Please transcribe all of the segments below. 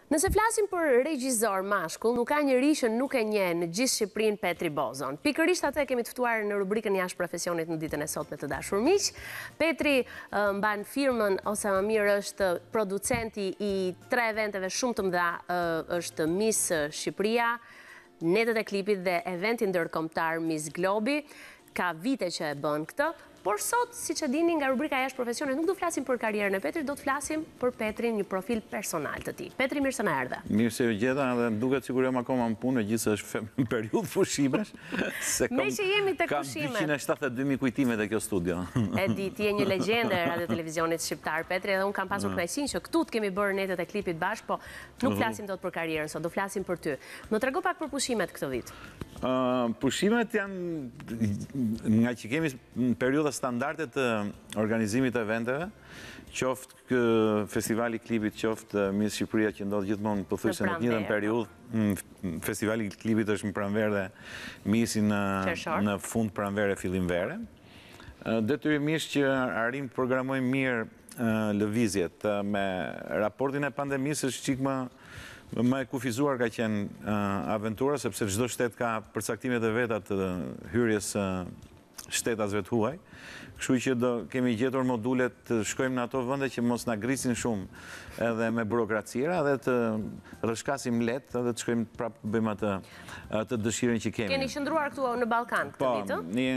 Nëse flasim për regjizor mashkull, nuk ka njëri që nuk e njeh në gjithë Shqipërinë Petri Bozon. Pikërisht atë kemi të ftuar në rubrikën jashtë profesionit në ditën e sotme të dashur miq. Petri mban firmën, ose më mirë është producenti i 3 eventeve shumë të mëdha, është Miss Shqipëria, Netët e klipit dhe eventi ndërkombëtar Miss Globi. Ka vite që e bën këtë. Por sot, siç e dini, nga rubrika jashtë profesionit nuk do flasim për karrierën e Petrit, do të flasim për Petrin, një profil personal të tij. Petri, mirë se na erdhe. Mirë se ju gjeta, dhe duket sikur jam akoma në punë, gjithsesi është në periudhë pushimesh. Me që jemi tek pushimet. Kam 272.000 kujtime te kjo studio. E di, ti je një legjendë e radio televizionit shqiptar, Petri, edhe unë kam pasur kënaqësinë që këtu të kemi bërë Netët e klipit bashkë, po nuk flasim dot për karrierën sot, do flasim për ty. Më trego pak për pushimet këtë vit. Pushimet janë nga që kemi në periudha standarde të organizimit të eventeve, qoftë festivali klipit, qoftë Miss Shqipëria që ndodh gjithmonë pothuajse në të njëjtën periudhë. Festivali klipit është në pranverë dhe Missi në fund pranverë, fillim vere. Detyrimisht që arrim të programojmë mirë lëvizjet. Me raportin e pandemisë është çik më e kufizuar ka qenë aventura, sepse çdo shtet ka përcaktimet e veta të hyrjes shtetasve të huaj. Kështu që do kemi gjetur module të shkojmë në ato vende që mos na grisin shumë edhe me burokracira, dhe të rrëshkasim lehtë edhe të shkojmë prapë bëjmë atë dëshirën që kemi. Keni qëndruar këtu në Ballkan këtë vit?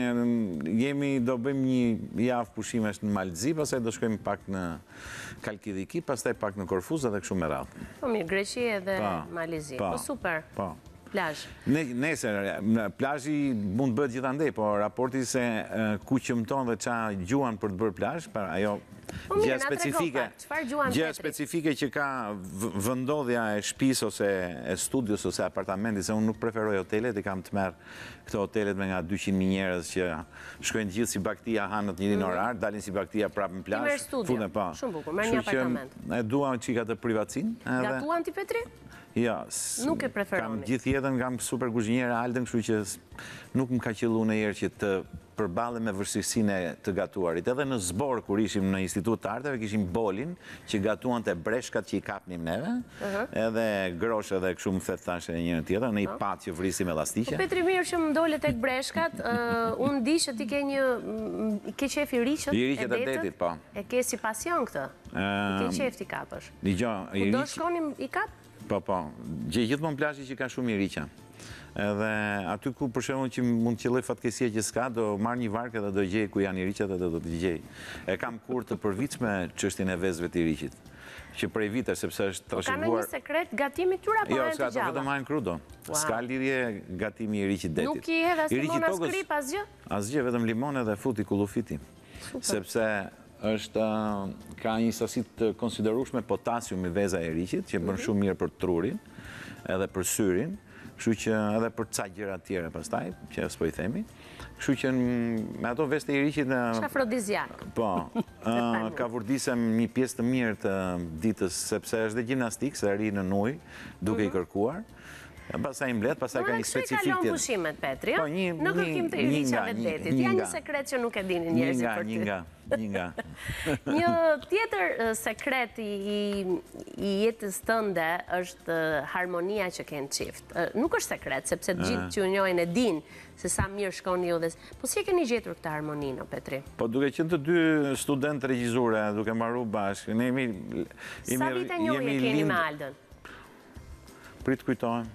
Po, do bëjmë një javë pushimesh në Malzi, pastaj do shkojmë pak në Kalkidiki, pastaj pak në Korfuz dhe kështu me radhë. Po mirë, Greqi edhe Malizi. Po super. Po. Plazh. Nesër, plazhi mund të bëhet gjithandej, po raporti se ku qëmton dhe qa gjuan për të bërë plazh, ajo gjë specifike që ka vendodhja e shtëpisë ose e studios ose apartamentit, se unë nuk preferoj hotelet, i kam të merr këto hotelet me nga 200.000 njerëz që shkojnë gjithë si baktia, hanë në njërin orar, dalin si baktia prapë në plazh. Ti merr studio, shumë bukur, merr një apartament. E dua çika të privatësinë. Gatuan ti, Petri? Ja, nuk e preferoni. Kam gjithë jetën, kam super kuzhinierë Alden, kështu që nuk më ka qelluar ndonjëherë që të përballem me vështirësinë e të gatuarit. Edhe në zbor, kur ishim në Institut të Arteve, kishim bolin që gatuante breshkat që i kapnim neve, edhe groshe dhe kështu më thashë njëra tjetër, në i pat që vrisim elastike. Po Petri, mirë që më dole tek breshkat, unë di që ti ke qef i riqët e detit, po. E ke si pasion këtë? Ke qef ti kapësh? Kudo shkonim i kap? Po, gjithmonë plazhi që ka shumë i riqa. Edhe aty ku për shembull që mund të qelloj fatkesia që s'ka, do marr një varkë dhe do gjej ku janë i riqat dhe do të gjej. E kam kur të përvitshme çështjen e vezëve të riqit, që prej vitesh sepse është trashëguar. Ka një sekret gatimi këtyre apo janë të gjalla? Jo, s'ka, vetëm hajnë krudo. S'ka lidhje gatimi i riqit detit. Nuk i hedh as limon as krip asgjë? Asgjë, vetëm limon edhe futi kullufiti. Sepse ka një sasi të konsiderueshme potasium i veza e riqit, që bën shumë mirë për trurin edhe për syrin, kështu që edhe për ca gjëra të tjera pastaj, që s'po i themi. Kështu që me ato vezë e riqit është afrodiziak. Po, ka vurdisem një pjesë të mirë të ditës, sepse është dhe gjimnastik, se ri në ujë, duke i kërkuar. Pastaj mbledh, pastaj ka një specifik tjetër. Kalon pushimet, Petri, në kërkim të riqave të detit. Ja një sekret që nuk e dinin njerëzit për ty. Një Një tjetër sekret i jetës tënde është harmonia që kënë qift. Nuk është sekret, sepse gjithë që u njohin e din se sa mirë shkon ju dhe... Po si e keni gjetur këtë harmoninë, Petri? Po duke qenë të dy student regjizore, duke marru bashkë, sa vite njohje keni me Alden? Prit kujtojmë.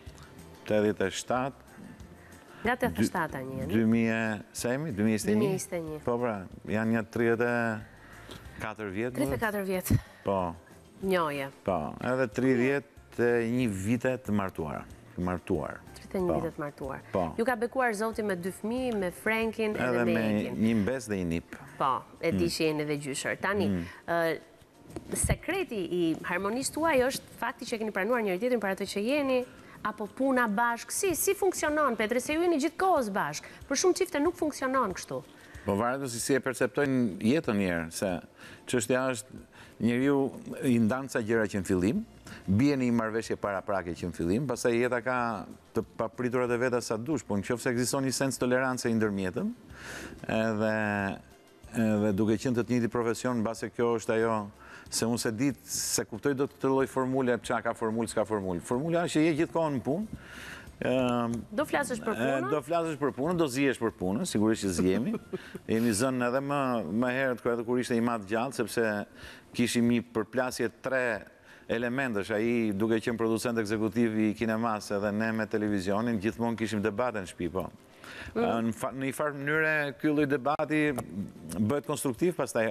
87. Nga 87 njeni? 2021. Po pra, janë një 34 vjetë. 34 vjetë. Po. Njohje. Po, edhe 31 vite të martuar. 31 vite të martuar. Po. Ju ka bekuar zoti me 2 fëmijë, me Frankin edhe me Ekin. Edhe me një mbes dhe një nip. Po, e di që jeni edhe gjyshër. Tani, sekreti i harmonisë tuaj është fakti që keni pranuar njëri tjetrin për atë që jeni, apo puna bashkë, si funksionon, Petri, se ju jeni gjithë kohës bashkë, për shumë qifte nuk funksionon kështu. Po varet si e perceptojnë jetën njerë, se çështja është njeriu i ndan ca gjëra që në fillim, bie në një marrëveshje paraprake që në fillim, pastaj jeta ka të papriturat e veta sa dush, po nëse ekziston një sens tolerance ndërmjetëm, edhe Dhe duke qenë të njëjti profesion, mbase kjo është ajo, se unë se ditë, se kuptoj do të lloj formule, qa ka formulë, s'ka formulë. Formula është që je gjithkohën në punë. Do flasësh për punën? Do flasësh për punën, do zihesh për punën, sigurisht që zjemi. Jemi zënë edhe më herët kur ishte i madh gjallë, sepse kishim një përplasje 3 elementësh, ai duke qenë producent ekzekutiv i kinemas edhe ne me televizionin, gjithmonë kishim debate në shtëpi, po. Në një farë mënyre, ky lloj debati bëhet konstruktiv pastaj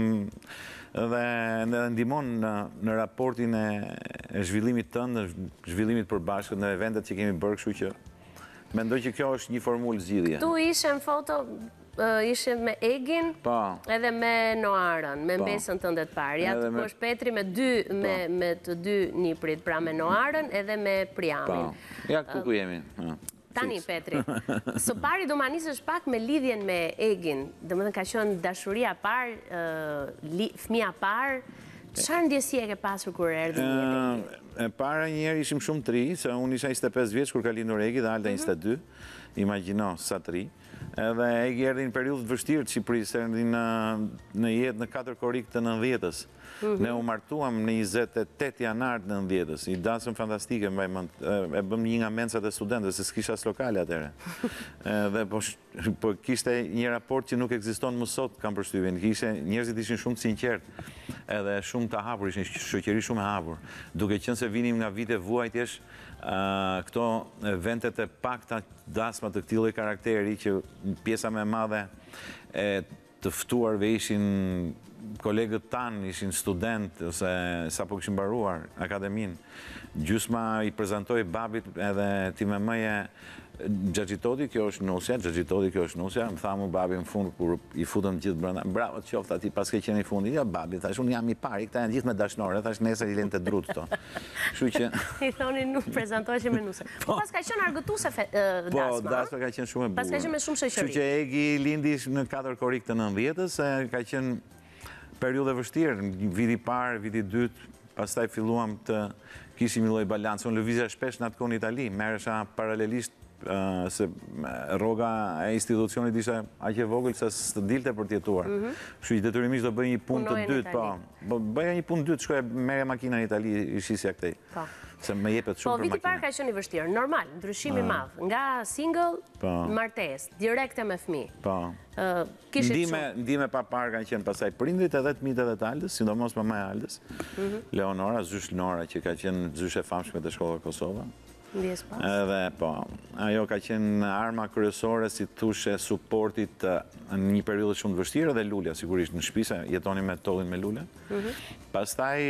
dhe ndihmon në raportin e zhvillimit tënd, në zhvillimit përbashkët, në eventet që kemi bërë, kështu që mendoj që kjo është një formulë zgjidhje. Tu ishe në foto, ishe me Egin, edhe me Noarën, me mbesën tënde të parë. Ja të është Petri me të dy niprit, pra me Noarën edhe me Priamin. Ja këtu ku jemi. Tani, Petri, së pari do ma nisësh pak me lidhjen me Egin, dhe më dhe ka qënë dashuria parë, fëmia parë, çfarë ndjesie ke pasur kur erdhi një Egi? E para njerë ishim shumë të ri, se unë isha 25 vjeç kur ka lindur Egi dhe Alda 22, imagjino sa të ri. Edhe Egi erdi në periudhë të vështirë të Shqipërisë, erdi në jetë në 4 korik të 90-ës. Ne u martuam në 28 janar të 90-ës, i dasëm fantastike, e bëm një nga mencat e studentës, se s'kisha s'lokale atëre. Dhe po kishte një raport që nuk ekziston më sot, kam përshtypjen. Njerëzit ishin shumë të sinqertë, edhe shumë të hapur, ishin shoqëri shumë e hapur. Duke qenë se vinim nga vite vuajtjesh, këto eventet e pakta dasma të këtij lloji karakteri, që pjesa më e madhe e të ftuarve ishin kolegët tanë, ishin student, ose sa po kishin mbaruar akademin. Gjysma i prezantoi babit edhe ti me mëje Xhaxhitoti, kjo është nusja, Xhaxhitoti, kjo është nusja. Më tha mu babi në fund, kur i futëm gjithë brenda, bravo të qoftë ati, pas ke qenë i fundi. Ja, babi, thash, unë jam i pari, këta janë gjithë me dashnore, thash, nesër i lënë të drutë këto. Kështu që... I thoni nuk prezentohesh me nuse. Po pas ka qenë argëtuese dasma. Po, dasma ka qenë shumë e bukur. Pas ka qenë me shumë shoqëri. Kështu që Egi lindi në 4 korik të 90-ës, ka qenë periudhë vështirë, viti parë, viti dytë, pastaj filluam të kishim një lloj balanci. Unë lëvizja shpesh në atë kohë në Itali, merresha paralelisht se rroga e institucionit ishte aq e vogël se s'të dilte për të jetuar. Kështu që detyrimisht do bëj një punë të dytë, po. Bëja një punë dytë, shkoja merrja makina në Itali, ishisja këtej. Po. Se më jepet shumë për makina. Po, viti parë ka qenë i vështirë, normal, ndryshim i madh. Nga single, martesë, direkte me fëmijë. Po. Ndime pa parë kanë qenë pasaj prindrit edhe të mitë edhe të Aldës, sidomos mamaja e Aldës, Leonora, zysh Nora, që ka qenë zysh e famshme të shkolla Kosova. Edhe, po, ajo ka qenë arma kryesore, si thushe, suportit në një periudhë shumë të vështirë, dhe Lulja, sigurisht, në shtëpi, se jetoni me tollin me Lulja. Pastaj,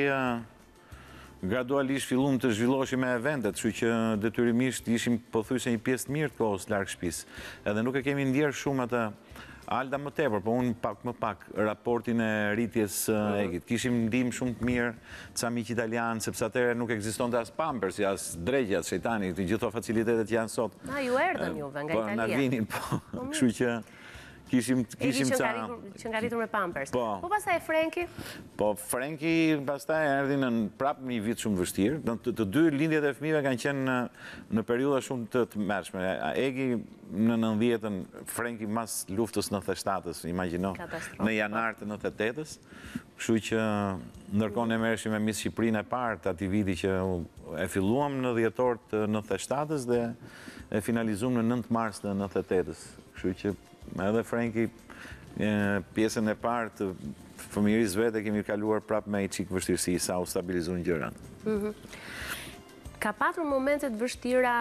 gradualisht fillum të zhvilloheshim me eventet, kështu që detyrimisht ishim pothuajse një pjesë të mirë të kohës larg shtëpisë. Edhe nuk e kemi ndjerë shumë atë Alda më tepër, po unë pak më pak raportin e rritjes Egit. Kishim ndihmë shumë të mirë, ca miq italianë, sepse atëherë nuk ekzistonte as Pampers, as dregja, as shejtani, gjitho facilitetet që janë sot. Ju erdhën juve nga Italia. Po, na vinin, po. Kështu që kishim ca... që nga rritur me Pampers. Po pastaj Frenki? Po, Frenki pastaj erdhi në prapë një vit shumë vështirë. Të dy lindjet e fëmijëve kanë qenë në periudha shumë të mërshme. Egi në 90-ën, Frenki mas luftës 97-ës, imagjino, në janar të 98-ës. Kështu që ndërkohë ne merreshim me Miss Shqipërinë e parë të atij viti që e filluam në dhjetor të 97-ës dhe e finalizuam në 9 mars të 98-ës. Kështu që edhe Frenki, pjesën e parë të fëmijërisë vetë kemi kaluar prapë me i çik vështirësi, sa u stabilizuan gjërat. Ka patur momente të vështira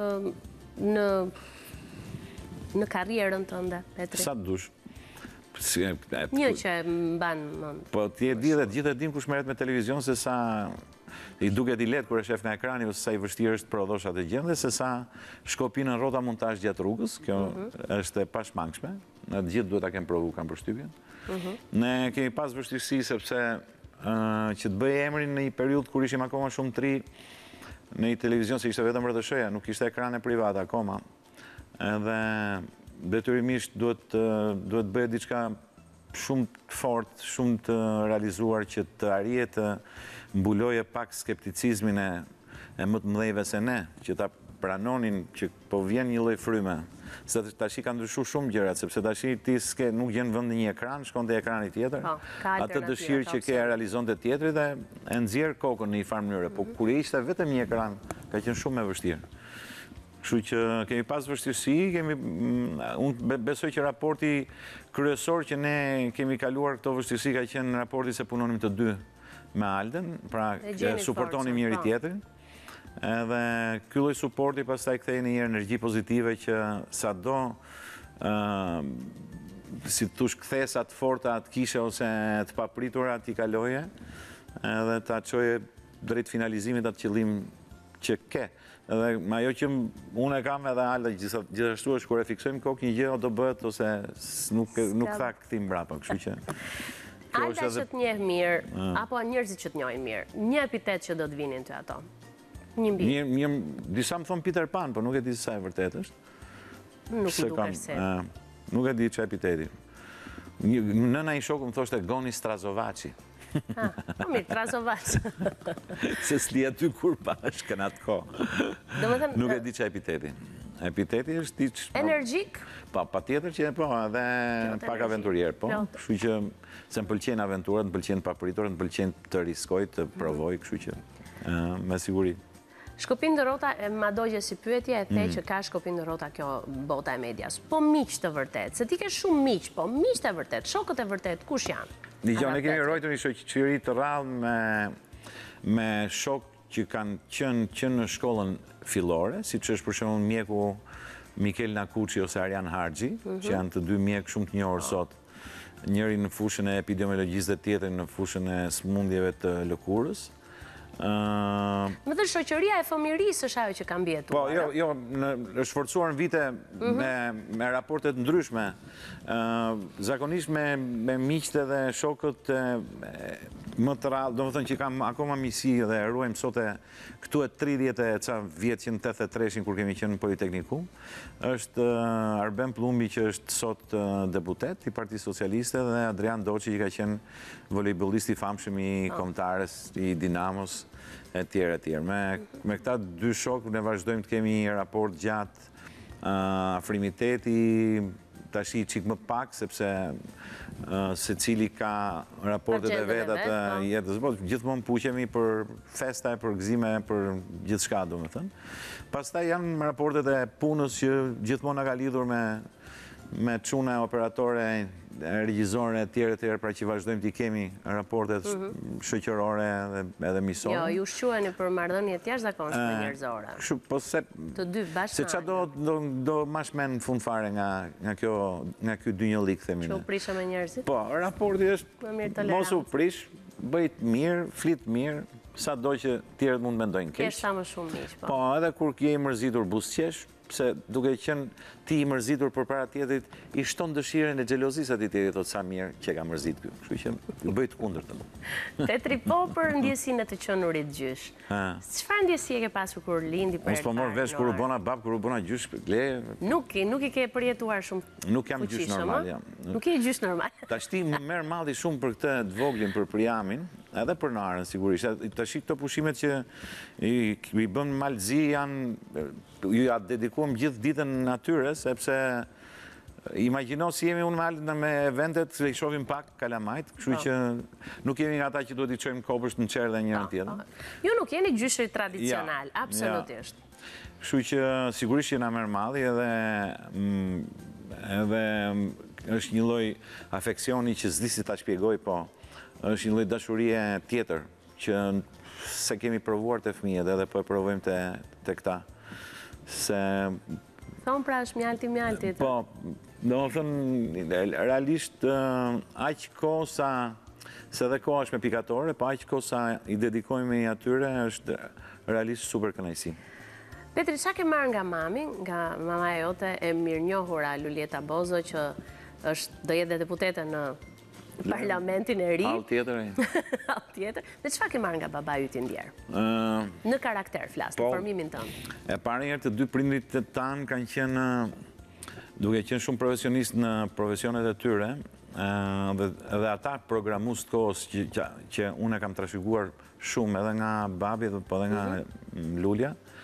në karrierën tënde, Petri? Sa të dush. Një që mban mend. Po ti e di dhe gjithë e dim kush merret me televizion, se sa i duket i lehtë kur e shef nga ekrani, ose sa i vështirë është prodhosh atë gjë, dhe se sa shkopin në rrota montazh gjatë rrugës, kjo është e pashmangshme. Ne të gjithë duhet ta kemë provu, kam përshtypjen. Ne kemi pas vështirësi sepse që të bëj emrin në një periudhë kur ishim akoma shumë të ri në një televizion, se ishte vetëm RTS-ja, nuk ishte ekrane private akoma. Edhe detyrimisht duhet bëhet diçka shumë të fortë, shumë të realizuar, që të arrije të mbuloje pak skepticizmin e më të mëdhejve se ne, që ta pranonin që po vjen një lloj fryme. Se tash ka ndryshuar shumë gjërat, sepse tash ti nuk gjen vend në një ekran, shkon te ekrani tjetër. Atë dëshirë që ke realizonte tjetri dhe e nxjerr kokën në një farë mënyre, po kur ishte vetëm një ekran, ka qenë shumë më vështirë. Kështu që kemi pas vështirësi, unë besoj që raporti kryesor që ne kemi kaluar këto vështirësi ka qenë raporti se punonim të dy me Alden, pra suportonim njëri tjetrin. Edhe ky lloj suporti pastaj kthej në një energji pozitive që sado si thush kthesa të forta të kishe ose të papritura t'i kaloje, edhe ta çoje drejt finalizimit atë qëllim që ke. Edhe ajo që unë e kam edhe Alda gjithashtu është kur e fiksojmë kokë një gjë do bëhet ose nuk tha kthim mbrapa, kështu që Alda që të njeh mirë, apo njerëzit që të njohin mirë, një epitet që do të vinin ty ato. Disa më thonë Peter Pan, po nuk e di sa e vërtet është. Nuk i dukesh se. Nuk e di që epiteti. Nëna i shokë më thoshte Goni Strazovaci. Po mirë, Trazovaci. Se s'li aty kur bashkë në atë kohë. Nuk e di që epiteti. Epiteti është energjik? Pa tjetër që po, edhe pak aventurier, po. Kështu që se më pëlqen aventurat, më pëlqen papritur, më pëlqen të riskoj, të provoj, kështu që me siguri. Shkopin dhe rota, ma dojgje si pyetje e the që ka shkopin dhe rota kjo bota e medias. Po miq të vërtet, se ti ke shumë miq, po miq të vërtet, shokët e vërtet, kush janë? Dijon, ne kemi rojtur një shoqëri të rrallë me shokë që kanë qenë në shkollën fillore, si që është për shembull mjeku Mikel Nakuçi ose Arjan Harxhi, që janë të dy mjekë shumë të njohur sot. Njëri në fushën e epidemiologjisë dhe tjetrin në fushën e smundjeve të lëkurës. Më dhe shoqëria e fëmirisë është ajo që kam bjetuar. Po, jo, është forcuar në vite me raportet ndryshme. Zakonisht me miqtë dhe shokët më të rrallë, do më thënë që kam akoma misi dhe ruajmë sot këtu e 30 e ca vjetë që në 83-shin kur kemi qenë në Politeknikum, është Arben Plumbi që është sot deputet i Partisë Socialiste dhe Adrian Doçi që ka qenë volejbolist i famshëm i Kombëtarës, i Dinamos, e tjerë e tjerë. Me këta dy shokë ne vazhdojmë të kemi një raport gjatë, afrimiteti, tash i qik më pak, sepse se cili ka raportet e vetat të jetës. Gjithmonë puqemi për festa, për gëzime, për gjithë shka, do me thënë. Pastaj janë raportet e punës që gjithmonë nga ka lidhur me çuna operatore, regjizore e tjerë, pra që vazhdojmë t'i kemi raportet shoqërore edhe miqësore. Jo, ju shqueni për marrëdhënie jashtëzakonshme njerëzore. Po se të dy bashkë. Se çfarë do mashmen në fund fare nga ky dynjollik, themi ne. Që u prisha me njerëzit? Po, raporti është mos u prish, bëjt mirë, flit mirë, sa do që tjerët mund mendojnë keq. Kesh sa më shumë miq, po. Po, edhe kur je i mërzitur buzëqesh, pse duke qenë ti i mërzitur përpara tjetrit, i shton dëshirën e xhelozisë atij tjetrit, thotë sa mirë që ka mërzit ky. Kështu që bëj të kundërtën. Tetri, po për ndjesinë e të qenurit gjysh. Çfarë ndjesi e ke pasur kur lindi për? Mos po mor vesh kur u bona bab, kur u bona gjysh, Nuk i ke përjetuar shumë. Nuk jam gjysh normal, jam. Nuk je gjysh normal. Tash ti më merr malli shumë për këtë të voglin, për Priamin, edhe për Narën sigurisht. Tash këto pushimet që i bën malzi janë ju ja dedikuam gjithë ditën natyres, sepse imagjino si jemi unë me Alden me eventet, i shohim pak kalamajt, kështu që nuk jemi nga ta që duhet i çojmë kopësht në qerë dhe njërën tjetër. Ju nuk jeni gjyshëri tradicional, absolutisht. Kështu që sigurisht jena merr malli edhe është një lloj afeksioni që s'di si ta shpjegoj, po është një lloj dashurie tjetër që se kemi provuar te fëmijët edhe po e provojmë te këta. Se... Thonë pra është mjalti. Po, do më thënë, realisht, aq kohë sa, se dhe kohë është me pikatore, po aq kohë sa i dedikojme i atyre, është realisht super kënaqësi. Petri, qa ke marrë nga mami, nga mama e jote e mirënjohura Lulieta Bozo, që do jetë deputete në Parlamentin e ri. All tjetër. Dhe çfarë ke marrë nga baba yti ndjer? Në karakter flas, në formimin tënd. E parë herë të dy prindrit tanë kanë qenë duke qenë shumë profesionistë në profesionet e tyre, dhe ata programues të kohës që unë e kam trashëguar shumë edhe nga babi, po edhe nga Lulja,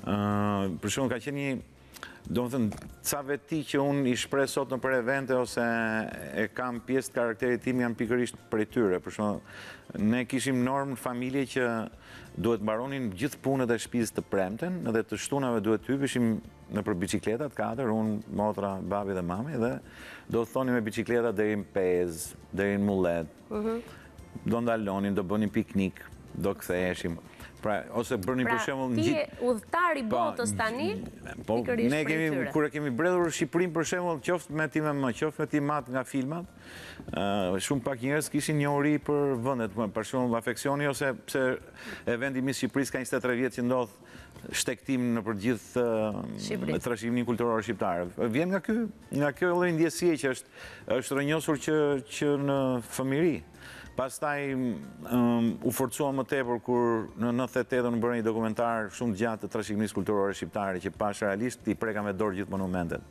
Për shumë ka qenë një, do më thënë, ca veti që unë i shprej sot në për evente ose e kam pjesë të karakterit tim janë pikërisht për e tyre. Për shumë, ne kishim normë në familje që duhet mbaronin gjithë punët e shtëpisë të premten dhe të shtunave duhet të hypishim në për bicikletat 4, unë, motra, babi dhe mami, dhe do të thoni me bicikletat deri në Pez, deri në Mullet, do ndalonin, do bënin piknik, do ktheheshim. Pra, ose bërnin për shembull ti je udhëtar i botës tani, pikërisht ne për tyre. kur e kemi bredhur Shqipërinë për shembull, qoftë me tim më, qoftë me timat nga filmat, shumë pak njerëz kishin njohuri për vendet, për shembull afeksioni ose pse eventi Miss Shqipërisë ka 23 vjet që ndodh shtektim në për gjithë trashëgiminë kulturore shqiptare. Vjen nga kjo lloj ndjesie që është rrënjosur që në fëmijëri. Pastaj u forcuam më tepër kur në 98 unë bërë një dokumentar shumë gjatë të trashëgimisë kulturore shqiptare që pash realisht i preka me dorë gjithë monumentet.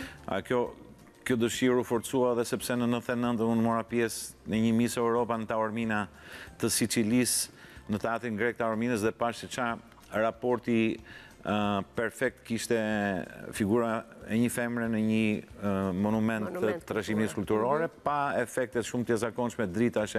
Kjo dëshirë u forcua dhe sepse në 99 unë mora pjesë në një Miss Europa në Taormina të Sicilisë, në teatrin grek Taorminës dhe pash se qa raporti perfekt kishte figura e një femre në një monument të trashëgimisë kulturore, pa efektet shumë të jashtëzakonshme, dritash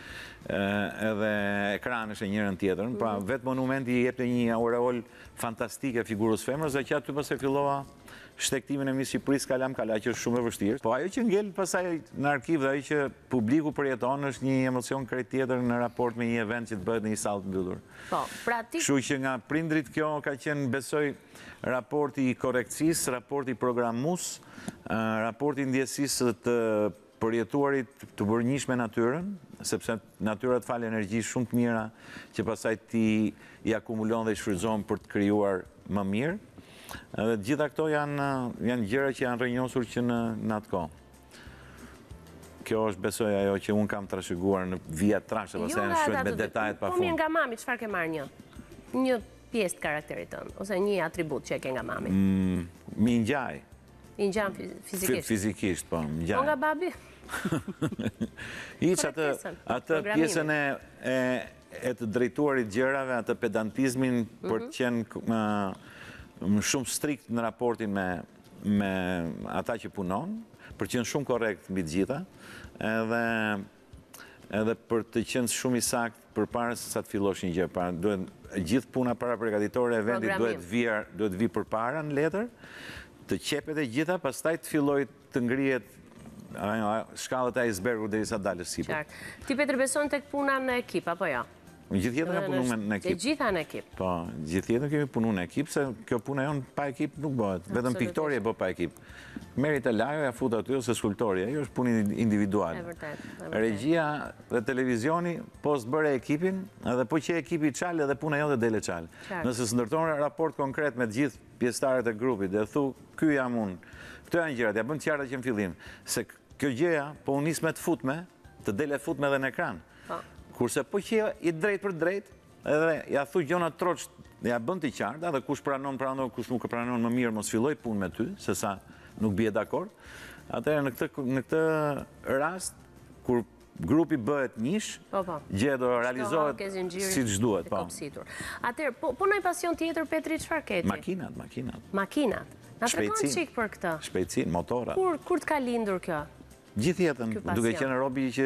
edhe ekranesh e njërën tjetrën. Pra, vetë monumenti i jepte një aureol fantastike figurës femrës, dhe që aty pas e fillova shtektimin e Miss Shqipërisë kalam kala, që është shumë e vështirë. Po ajo që ngel pasaj në arkiv dhe ajo që publiku përjeton është një emocion krejt tjetër në raport me një event që të bëhet në një sallë të mbyllur. Po, pra ti... Kështu që nga prindrit kjo ka qenë, besoj, raporti i korekcisë, raporti i programus, raporti i ndjesisë të përjetuarit të bërnjish me natyrën, sepse natyra të falë energji shumë të mira që pasaj ti i akumulon dhe i shfrytëzon për të krijuar më mirë. Dhe gjitha këto janë gjëra që janë rrënjosur që në atë kohë. Kjo është besoj ajo që unë kam trashëguar në vija trashë, ose në shkruajt me detajet pa fund. Po mirë nga mami, çfarë ke marrë një pjesë të karakterit tënd, ose një atribut që e ke nga mami? Mi ngjaj. I ngjan fizikisht? Fizikisht, po, ngjaj. Po nga babi? Iq atë pjesën e të drejtuarit gjërave, atë pedantizmin për të qenë shumë strikt në raportin me ata që punon, për të qenë shumë korrekt mbi të gjitha, edhe për të qenë shumë i sakt për para se sa të fillosh një gjë. Gjithë puna para përgatitore e vendit duhet vi për para në letër, të qepet e gjitha, pastaj të filloj të ngrihet shkallët e icebergut derisa dalës sipër. Ti Petër beson tek puna në ekip, apo jo? Gjithë jetën e punu në ekip. Gjitha në ekip? Po, gjithë jetën kemi punu në ekip, se kjo puna jonë pa ekip nuk bëhet. Vetëm piktori e bë pa ekip. Merit e lajo, ja fut aty, ose skulptori, ajo është puni individual. E vërtet. Regjia dhe televizioni, post bëre ekipin, edhe po që ekipi qalë edhe puna jote dele qalë. Nëse së ndërtonë raport konkret me gjithë pjesëtarët e grupit, dhe thu, ky jam unë, këto janë gjërat, ja bën qarta që në fillim, se kjo gjëja, po unë nis me të futme, të dele futme edhe në ekran. Kurse po që i drejt për drejt, edhe ja thu gjona troqt, ja bën t'i qarta, dhe kush pranon, kush nuk pranon më mirë, mos filloj pun me ty, se sa nuk bje dakord. Atëherë në këtë rast, kur grupi bëhet njësh, gjë do realizohet si që duhet. Atëherë, punoj pasion tjetër, Petri, çfarë keti? Makinat. Makinat? Na tregoni çik për këtë. Shpejtësinë, motorat. Kur t'ka lindur kjo? Gjithë jetën, duke qenë robi që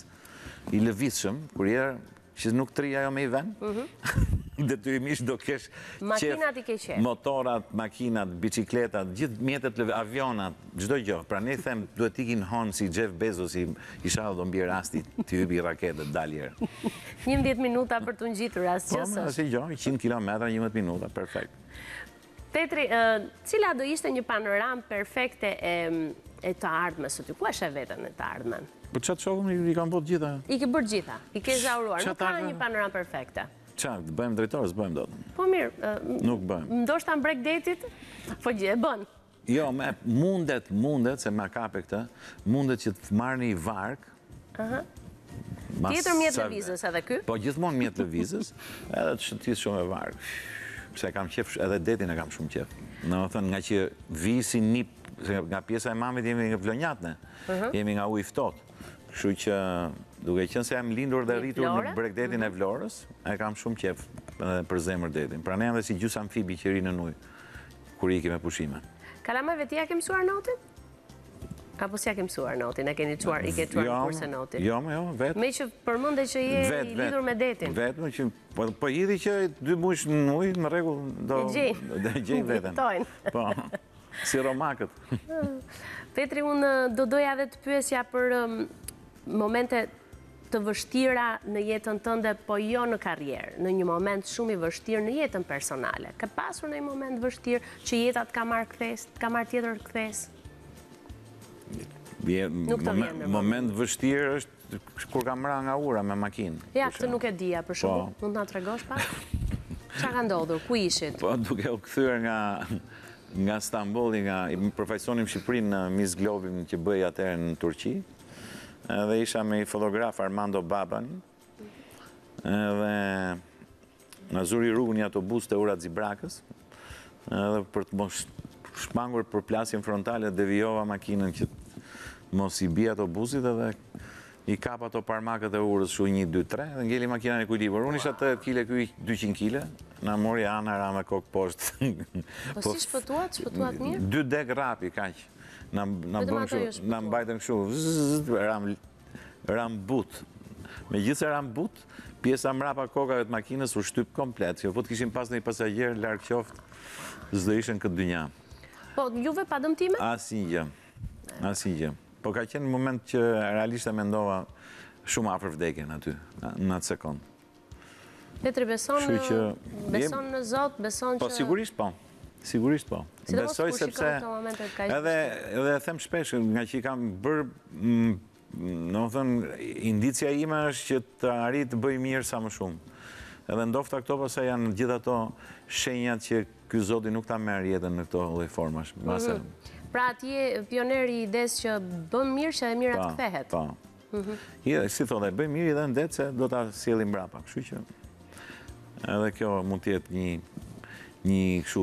i lëvizshëm, kur jera që nuk tri ajo me i ven, detyrimisht do kesh makinat i ke qef. Motorat, makinat, bicikletat, gjithë mjetet, avionat, çdo gjë. Pra ne them, duhet ikin honë si Jeff Bezos, isha do mbi rasti të hypi raketet, daljer. 11 minuta për të ngjitur asgjë. Po, asnjë gjë, 100 kilometra, 11 minuta, perfekt. Petri, cila do ishte një panoramë perfekte e të ardhmes së ty? Ku është e vetën e të ardhmen? Po qatë shokëm i kam bërë gjitha. I ke bërë gjitha, i ke zauruar. Nuk ka një panoramë perfekte. Qatë, bëjmë drejtorës, bëjmë do të. Po mirë. Nuk bëjmë. Ndoshta në Bregdetit, po gjë e bën. Jo, mundet, se ma kape këtë, mundet që të marrë një vark. Tjetër mjet lëvizës edhe ky? Po gjithmonë mjet lëvizës, edhe të shëtis shumë e vark. Pse kam qef, edhe detin e kam shumë qef. Në më thënë, nga që vi si nip, nga pjesa e mamit jemi nga vlonjatne, jemi nga ujë ftohtë. Kështu që duke qenë se jam lindur dhe rritur në Bregdetin e Vlorës, e kam shumë qef. për zemër detin. Pra ne janë dhe si gjusë amfibi që rinë në ujë, kur i me pushime. Kalamajve ti ja ke mësuar notin? Apo si ja ke mësuar notin? I ke quar në kurse notin? Jo, vetë. Me që përmënde që je i lidhur me detin? Vetë, me që, po hidhi që 2 muaj në ujë, në rregull, do gjej veten. Po, si romakët. Petri, unë do doja dhe të pyesja për momente të vështira në jetën tënde, po jo në karrierë, në një moment shumë i vështirë në jetën personale. Ka pasur në një moment vështirë që jeta të ka marrë kthes, të ka marrë tjetër kthes? Moment vështirë është kur kam ra nga ura me makinë. Ja, këtë nuk e dija, për shumë. Mund të nga të regosh pak? Qa ka ndodhur? Ku ishit? Po, duke u kthyer nga Stambolli, më përfaqësonim Shqipërinë në Miss Globin që bëj atëherë në Turqi. Dhe isha me fotograf Armando Baban. Dhe në zuri rrugën i autobus të ura Zibrakës. Dhe për të mos shmangur për plasjen frontale, devijova makinën që mos i bie autobusit edhe i kap ato parmakët e urës shu 1, 2, 3 dhe ngeli makina në kujdibër. Unë isha 8 kile, kuj 200 kile, na mori anara me kokë poshtë. Po si shpëtuat mirë? 2 dek rapi, kaq. Na mbajtën këshu, ram but. Me gjithë se ram but, pjesa mrapa kokave të makinës u shtyp komplet, që po të kishim pas në i pasagjerë, larkë qoftë, s'do ishën këtë dynja. Po, juve pa dëmtime? Asnjë. Po ka qenë në moment që realisht e mendova shumë afër vdekjen aty, në atë sekond. Petri, beson në Zot, beson që... Po, sigurisht po. Besoj sepse... Edhe them shpesh, nga që i kam bërë, në më thënë, indicia ime është që të arrit të bëj mirë sa më shumë. Edhe ndofta këto pasaj janë gjithë ato shenjat që ky Zoti nuk ta merr jetën në këto lloj formash. Pra ti je pioner i idesë që bën mirë që e mira të kthehet. Po. Si thonë, bëj mirë edhe ndet se do ta sjellim mbrapa. Kështu që edhe kjo mund të jetë një kështu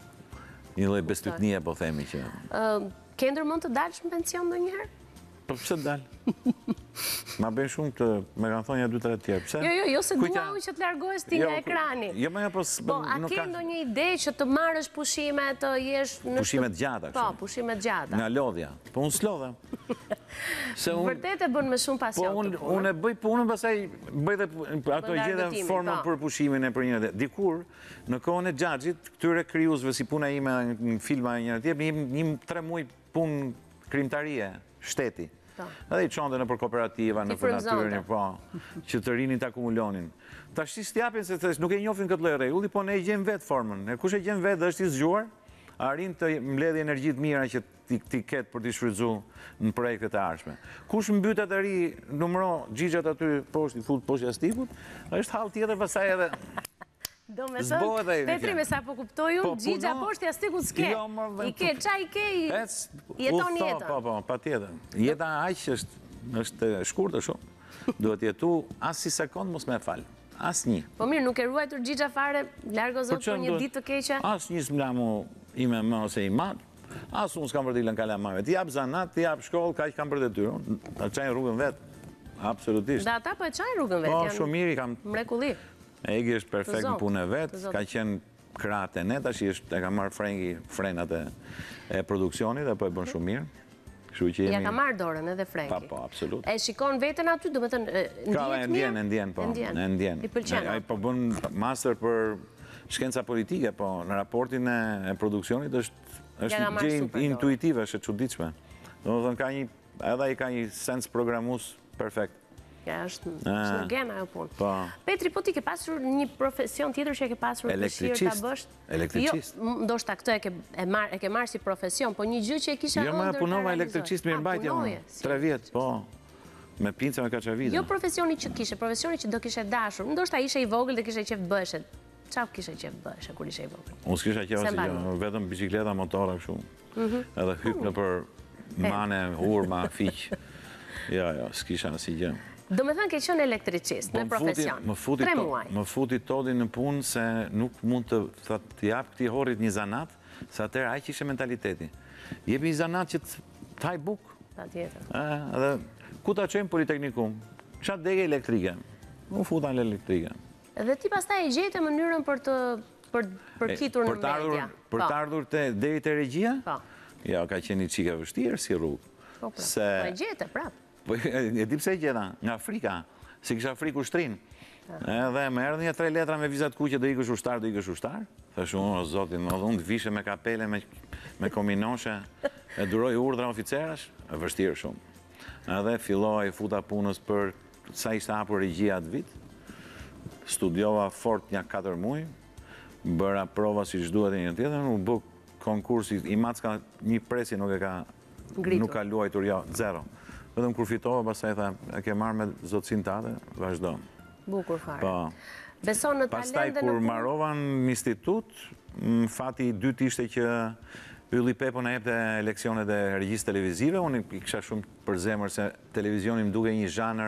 një lloj bestytnie, po themi që. Ke ndërmend të dalësh në pension ndonjëherë? Po pse të dal? Ma bën shumë të me kanë thonë 2-3 tjerë. Pse? Jo, se dua që të largohesh ti nga ekrani. Po, a ke ndonjë ide që të marrësh pushime, të jesh në pushime të gjata? Po, pushime të gjata. Nga lodhja. Po unë s'lodhem. Vërtet e bën me shumë pasion. Po unë e bëj punën, pastaj bëj dhe ato gjedhe formën për pushimin e për një. Dikur, në kohën e Xhaxhit, këtyre krijuesve si puna ime në filma e njëra tjetër, një 3 muaj punë krimtarie, shteti. Edhe i çonte në për kooperativa, në për natyrën, që të rinin të akumulonin. Ta shtis t'japin se nuk e njofin këtë lloj rregulli, po ne e gjem vetë formën. Kush e gjem vetë dhe është i zgjuar, arrin të mbledhë energjitë mira që ti ketë për t'i shfrytzuar në projektet e ardhshme. Kush mbytet të ri, numëro xhixhat aty poshtë, i fut poshtë jastikut, është hall tjetër pastaj edhe do me thënë, Petri, me sa po kuptoj unë, xhixha poshtë jastikut s'ke. I ke, qa i ke, jeton jetën. Po, pa tjetër. Jeta aq është shkurtër shumë. Duhet jetu as si sekond mos me falë. As një. Po mirë, nuk e ruajtur xhixha fare, largo Zot për një ditë të keqe? As një s'mlamu ime më ose i madh. As unë s'kam për t'i lënë kalamajve. Ti jap zanat, ti jap shkollë, kaq kam për detyrë. Ta çajin rrugën vet. Absolutisht. Dhe ata po e çajin rrugën vet. Po, shumë mirë kam. Mrekulli. Egi është perfekt në punë e vetë, ka qenë kratë e ne, tash e ka marrë frenat e produksionit dhe po e bën shumë mirë. Ja ka marrë dorën edhe Frenki. Po, absolut. E shikon veten aty, do me thënë, ndjen, po. I pëlqen. Ai po bën master për shkenca politike, po në raportin e produksionit është gjë intuitive, është e çuditshme. Domethënë edhe ai ka një sens programues perfekt. Ja, është në gena e punë. Po. Petri, po ti ke pasur një profesion tjetër që e ke pasur dëshirë ta bësh? Elektricist. Jo, ndoshta këtë e ke marrë si profesion, po një gjë që e kisha ëndër. Jo, më punova elektricist mirëmbajtje unë. 3 vjet, po. Me pinca me kaçavide. Jo profesioni që kishe, profesioni që do kishe dashur. Ndoshta ishe i vogël dhe kishe qef të bëheshe. Çfarë kishe qef të bëheshe kur ishe i vogël? Unë s'kisha qef asgjë, vetëm bicikleta, motora kështu. Edhe hyp nëpër mane, hurma, fiq. Jo, s'kisha asgjë. Do me thënë ke qenë elektricist, me profesion. 3 muaj. Më futi Todi në punë se nuk mund të jap këtij horrit një zanat, se atëherë aq ishte mentaliteti. Jepi një zanat që të haj buk. Patjetër. Edhe ku ta çojmë Politeknikum? Çfarë dege elektrike? Më futa në elektrike. Dhe ti pastaj e gjete mënyrën për kitur në media. Për të ardhur deri te regjia? Po. Ja, ka qenë një çike vështirë si rrugë. Po, e gjete, prap. Po, e di pse e gjeta, nga Afrika, si kisha frikë ushtrin. Edhe më erdhi 3 letra me vizat kuqe, do ikësh ushtar, do ikësh ushtar. Thash unë, o zotin, unë të vishe me kapele, me kominoshe, e duroj urdhra oficerash, e vështirë shumë. Edhe filloj futa punës për sa ishte hapur regjia atë vit, studiova fort një 4 muaj, bëra prova si ç'duhet e një tjetër, u bë konkursi, i Macka një presi nuk ka luajtur, jo, zero. Vetëm kur fitova, pastaj tha, e ke marrë me zotësinë tate, vazhdo. Bukur fare. Po. Beson në pastaj talente kur marrova në institut, fati i dytë ishte që Ylli Pepo na jepte leksionet e regjisë televizive, unë i kisha shumë për zemër se televizioni më duke një zhanër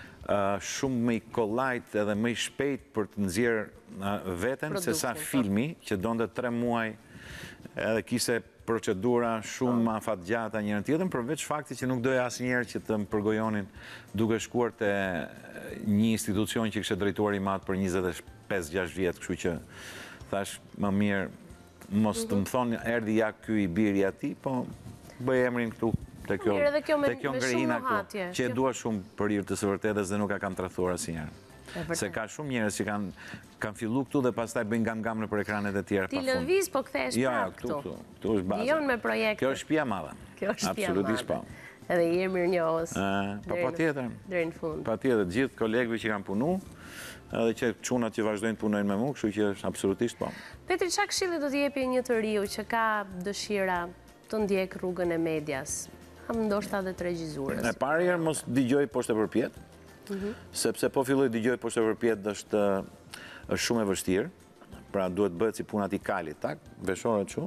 shumë më i kollajt edhe më i shpejt për të nxjerrë veten se sa filmi që donte 3 muaj edhe kishte procedura shumë afatgjata njërën tjetën, përveç fakti që nuk doja asnjëherë që të më përgojonin duke shkuar te një institucion që kishte drejtuar i madh për 25-6 vjet, kështu që thash më mirë mos të më thonë erdhi ja ky i biri ati, po bëj emrin këtu te kjo ngrehina këtu, që e dua shumë për hir të së vërtetës dhe nuk e kam tradhuar asnjëherë. Se ka shumë njerëz që kanë fillu këtu dhe pastaj bëjnë gam-gam në për ekranet e tjera pa fund. Ti lëviz, po kthehesh prapë këtu. Këtu është baza. Dijon me projekte. Kjo është shtëpia madhe. Kjo është shtëpia madhe. Absolutisht po. Edhe je mirënjohës. Po patjetër. Deri në fund. Patjetër, gjithë kolegëve që kanë punu, edhe që çunat që vazhdojnë të punojnë me mua, kështu që është absolutisht po. Petri, çfarë këshilli do të jepi një të riu që ka dëshira të ndjek rrugën e medias, ndoshta edhe të regjizurës? E parë herë mos dëgjoj poshtë e përpjet, sepse po filloj dëgjoj poshtë e përpjet është shumë e vështirë, pra duhet bëhet si puna t'i kalit, tak, veshore çu,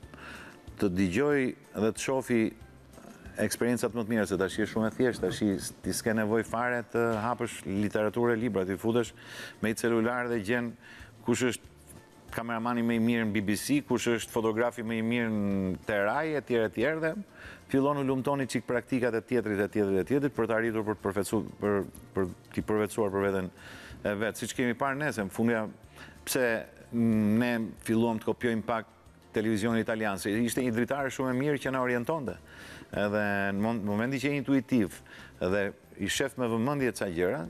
të dëgjoj dhe të shofi eksperiencat më të mira, se tash është shumë e thjeshtë, tash ti s'ke nevojë fare të hapësh literaturë e libra, ti futesh me i celular dhe gjen kush është kameramani më i mirë në BBC, kush është fotografi më i mirë në Teraj, etj. Dhe fillon u lumtoni çik praktikat e tjetrit për të arritur për t'i përvetësuar për veten e vet. Siç kemi parë ne, se në fundja pse ne filluam të kopjojmë pak televizionin italian, se ishte një dritar shumë e mirë që na orientonte. Edhe në momenti që je intuitiv dhe i shef me vëmendje ca gjëra,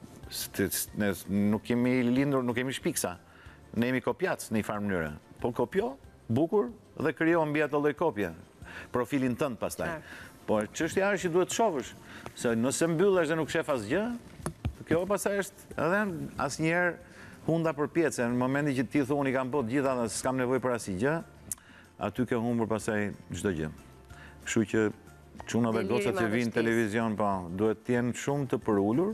nuk kemi lindur, nuk kemi shpiksa. Ne jemi kopjac në një farë mënyre. Po kopjo, bukur dhe krijo mbi atë lloj kopje. Profilin tënd pastaj. Po çështja është që duhet të shohësh, se nëse mbyllesh dhe nuk shef asgjë, kjo pastaj është edhe asnjëherë hunda përpjet, se në momentin që ti thua unë i kam bërë të gjitha dhe s'kam nevojë për asgjë, aty ke humbur pastaj çdo gjë. Kështu që çuna dhe gocat që vinë në televizion, po, duhet të jenë shumë të përulur,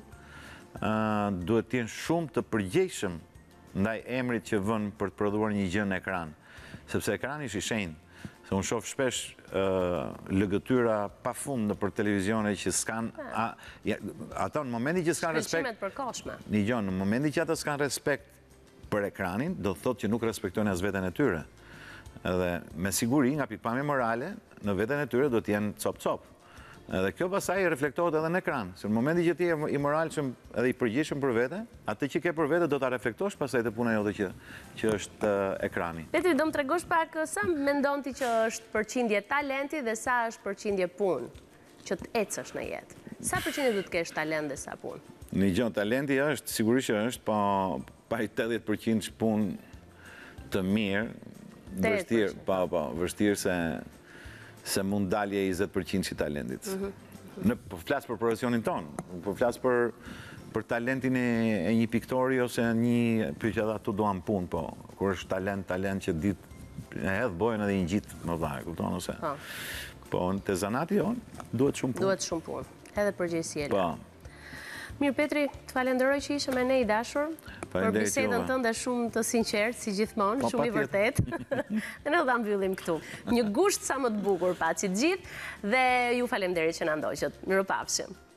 duhet të jenë shumë të përgjegjshëm ndaj emrit që vën për të prodhuar një gjë në ekran. Sepse ekrani është i shenjtë. Se unë shoh shpesh lëgëtyra pafund nëpër televizione që s'kan ata në momentin që s'kan respekt. Shpenzimet përkohshme. Në momentin që ata s'kan respekt për ekranin, do të thotë që nuk respektojnë as veten e tyre. Edhe me siguri nga pikpamja morale, në veten e tyre do të jenë cop-cop. Edhe kjo pasaj reflektohet edhe në ekran, se në momenti që ti je i moralshëm edhe i përgjegjshëm për vete, atë që ke për vete do ta reflektosh pastaj te puna jote që është ekrani. Petri, do më tregosh pak sa mendon ti që është përqindje talenti dhe sa është përqindje punë që të ecësh në jetë? Sa përqindje do të kesh talent dhe sa punë? Një gjë, talenti është, sigurisht që është, po pa i 80% punë të mirë, vështirë se mund dalje 20% që talentit. Po flasë për profesionin tonë, po flasë për talentin e një piktori ose një pyq edhe atu doan punë, po kur është talent që ditë e hedhë bojën edhe një gjitë më dhajë, kuptonë ose. Po në të zanati jonë, duhet shumë punë. Duhet shumë punë, edhe përgjegjësi e lë. Po. Mirë, Petri, të falenderoj që ishe me ne i dashur, për bisedën tënde shumë të sinqertë, si gjithmonë, shumë i vërtet. Dhe ne do ta mbyllim këtu. Një gusht sa më të bukur, paçi të gjithë, dhe ju falenderoj që na ndoqët. Mirupafshim.